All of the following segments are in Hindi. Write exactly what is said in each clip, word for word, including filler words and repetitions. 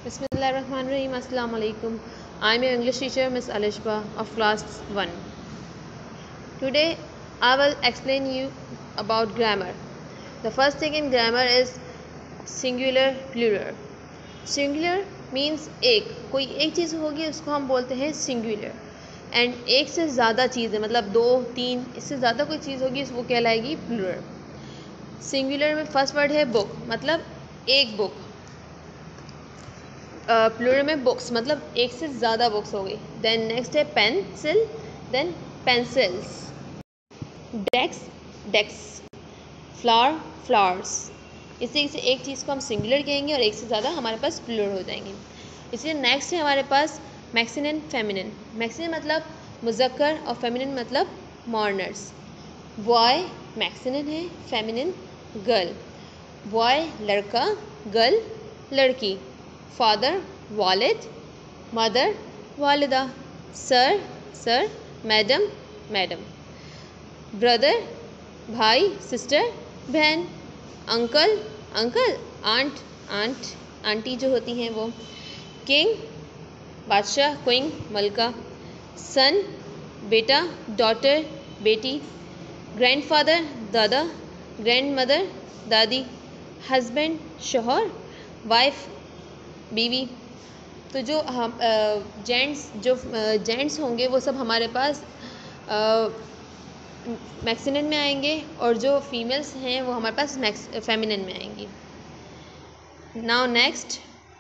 Bismillahirrahmanirrahim. Assalamu alaikum. I'm your English teacher, Miss Alishba of class one. Today, I will explain you about grammar. The first thing in grammar is singular plural. Singular means एक कोई एक चीज़ होगी उसको हम बोलते हैं singular. एंड एक से ज़्यादा चीज़ें मतलब दो तीन इससे ज़्यादा कोई चीज़ होगी वो कहलाएगी plural. सिंगुलर में फर्स्ट वर्ड है बुक मतलब एक बुक. प्लूरल uh, में बुक्स मतलब एक से ज़्यादा बुक्स हो गई. देन नेक्स्ट है pencil, then pencils. Desk desk. Flower flowers. इस तरीके से एक चीज़ को हम सिंगुलर कहेंगे और एक से ज़्यादा हमारे पास प्लूरल हो जाएंगे. इसलिए नेक्स्ट है हमारे पास मैक्सिनन फेमिनिन. मैक्सिनन मतलब मुज़क्कर और फेमिनिन मतलब मॉर्नर्स. बॉय मैक्सिनन है, फेमिनिन गर्ल. बॉय लड़का, गर्ल लड़की. फादर वालिद, मदर वालिदा. Sir sir, madam madam. Brother भाई, सिस्टर बहन. Uncle uncle, aunt aunt auntie जो होती हैं वो. किंग बादशाह, क्वीन मलका. सन बेटा, डॉटर बेटी. ग्रैंडफादर दादा, ग्रैंडमदर दादी. हस्बैंड शौहर, वाइफ बीवी. तो जो हम जेंट्स जो जेंट्स होंगे वो सब हमारे पास मैक्सिनन में आएंगे और जो फीमेल्स हैं वो हमारे पास मैक्स फेमिनिन में आएंगी. Now next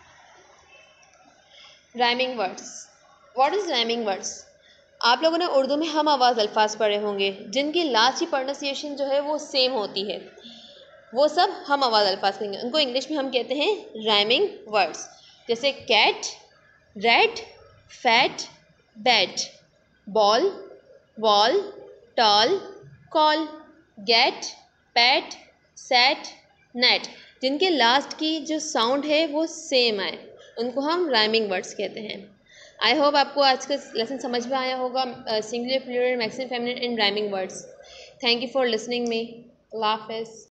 rhyming words. What is rhyming words? आप लोगों ने उर्दू में हम आवाज़ अल्फाज पढ़े होंगे जिनकी लास्ट की प्रोनाउंसिएशन जो है वो सेम होती है. वो सब हम आवाज़ अल्फाज कहेंगे. उनको इंग्लिश में हम कहते हैं राइमिंग वर्ड्स. जैसे cat, red, fat, bat. Ball, wall, tall, call. Get, pat, set, net. जिनके लास्ट की जो साउंड है वो सेम आए उनको हम राइमिंग वर्ड्स कहते हैं. आई होप आपको आज का लेसन समझ में आया होगा. Singular, plural, maximum, feminine in rhyming words. Thank you for listening me. अल्लाह हाफ़िज़.